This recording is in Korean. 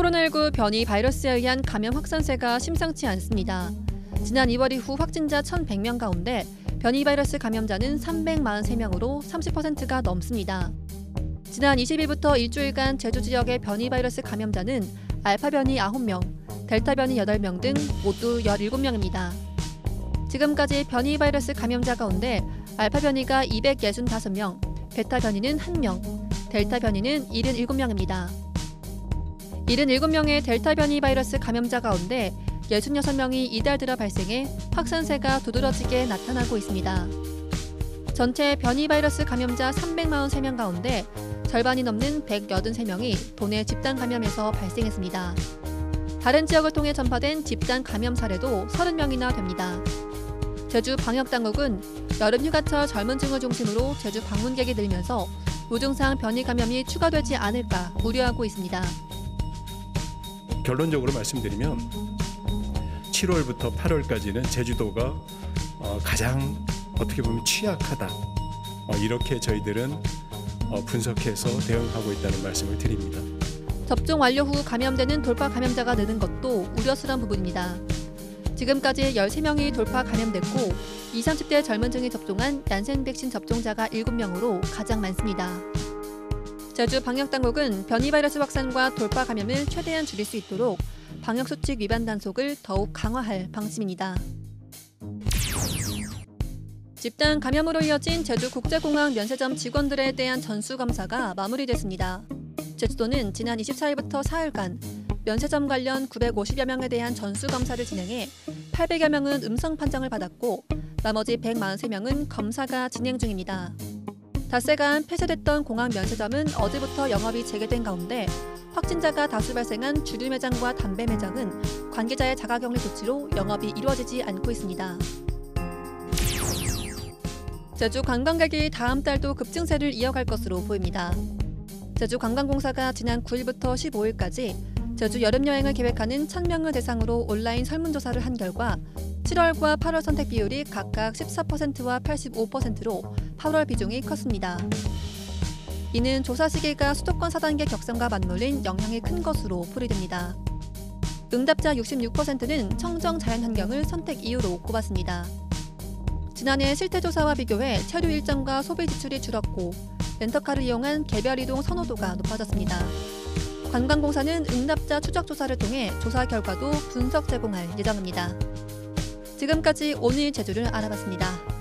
코로나19 변이 바이러스에 의한 감염 확산세가 심상치 않습니다. 지난 2월 이후 확진자 1,100명 가운데 변이 바이러스 감염자는 343명으로 30%가 넘습니다. 지난 20일부터 일주일간 제주 지역의 변이 바이러스 감염자는 알파 변이 9명, 델타 변이 8명 등 모두 17명입니다. 지금까지 변이 바이러스 감염자 가운데 알파 변이가 265명, 베타 변이는 1명, 델타 변이는 77명입니다. 77명의 델타 변이 바이러스 감염자 가운데 66명이 이달 들어 발생해 확산세가 두드러지게 나타나고 있습니다. 전체 변이 바이러스 감염자 343명 가운데 절반이 넘는 183명이 도내 집단 감염에서 발생했습니다. 다른 지역을 통해 전파된 집단 감염 사례도 30명이나 됩니다. 제주 방역당국은 여름 휴가철 젊은 층을 중심으로 제주 방문객이 늘면서 무증상 변이 감염이 추가되지 않을까 우려하고 있습니다. 결론적으로 말씀드리면 7월부터 8월까지는 제주도가 가장 어떻게 보면 취약하다. 이렇게 저희들은 분석해서 대응하고 있다는 말씀을 드립니다. 접종 완료 후 감염되는 돌파 감염자가 느는 것도 우려스러운 부분입니다. 지금까지 13명이 돌파 감염됐고 20, 30대 젊은 층이 접종한 얀센 백신 접종자가 7명으로 가장 많습니다. 제주 방역당국은 변이 바이러스 확산과 돌파 감염을 최대한 줄일 수 있도록 방역수칙 위반 단속을 더욱 강화할 방침입니다. 집단 감염으로 이어진 제주국제공항 면세점 직원들에 대한 전수검사가 마무리됐습니다. 제주도는 지난 24일부터 4일간 면세점 관련 950여 명에 대한 전수검사를 진행해 800여 명은 음성 판정을 받았고 나머지 143명은 검사가 진행 중입니다. 닷새간 폐쇄됐던 공항 면세점은 어제부터 영업이 재개된 가운데 확진자가 다수 발생한 주류 매장과 담배 매장은 관계자의 자가격리 조치로 영업이 이루어지지 않고 있습니다. 제주 관광객이 다음 달도 급증세를 이어갈 것으로 보입니다. 제주관광공사가 지난 9일부터 15일까지 제주 여름여행을 계획하는 1,000명을 대상으로 온라인 설문조사를 한 결과 7월과 8월 선택 비율이 각각 14%와 85%로 8월 비중이 컸습니다. 이는 조사 시기가 수도권 4단계 격상과 맞물린 영향이 큰 것으로 풀이됩니다. 응답자 66%는 청정 자연환경을 선택 이유로 꼽았습니다. 지난해 실태조사와 비교해 체류 일정과 소비 지출이 줄었고 렌터카를 이용한 개별 이동 선호도가 높아졌습니다. 관광공사는 응답자 추적 조사를 통해 조사 결과도 분석 제공할 예정입니다. 지금까지 오늘 제주를 알아봤습니다.